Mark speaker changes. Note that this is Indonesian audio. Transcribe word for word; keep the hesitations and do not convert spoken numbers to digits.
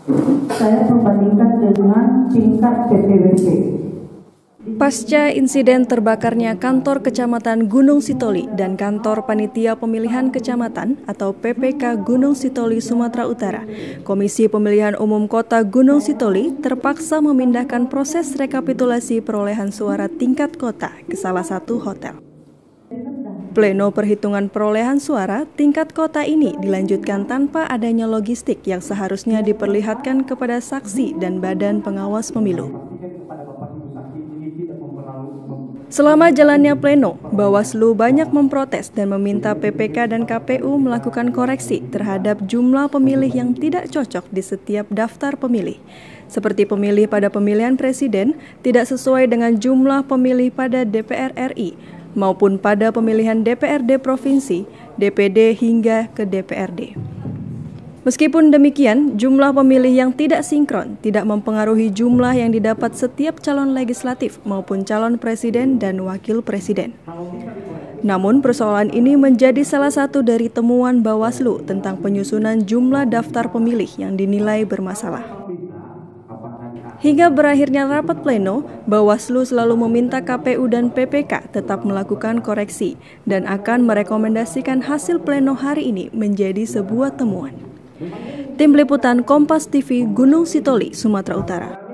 Speaker 1: Saya membandingkan dengan tingkat P P W P.
Speaker 2: Pasca insiden terbakarnya kantor Kecamatan Gunung Sitoli dan kantor Panitia Pemilihan Kecamatan atau P P K Gunung Sitoli Sumatera Utara, Komisi Pemilihan Umum Kota Gunung Sitoli terpaksa memindahkan proses rekapitulasi perolehan suara tingkat kota ke salah satu hotel. Pleno perhitungan perolehan suara tingkat kota ini dilanjutkan tanpa adanya logistik yang seharusnya diperlihatkan kepada saksi dan badan pengawas pemilu. Selama jalannya pleno, Bawaslu banyak memprotes dan meminta P P K dan K P U melakukan koreksi terhadap jumlah pemilih yang tidak cocok di setiap daftar pemilih. Seperti pemilih pada pemilihan presiden tidak sesuai dengan jumlah pemilih pada D P R R I, maupun pada pemilihan D P R D provinsi, D P D hingga ke D P R D. Meskipun demikian, jumlah pemilih yang tidak sinkron tidak mempengaruhi jumlah yang didapat setiap calon legislatif maupun calon presiden dan wakil presiden. Namun persoalan ini menjadi salah satu dari temuan Bawaslu tentang penyusunan jumlah daftar pemilih yang dinilai bermasalah. Hingga berakhirnya rapat pleno, Bawaslu selalu meminta K P U dan P P K tetap melakukan koreksi dan akan merekomendasikan hasil pleno hari ini menjadi sebuah temuan. Tim Liputan Kompas T V Gunung Sitoli, Sumatera Utara.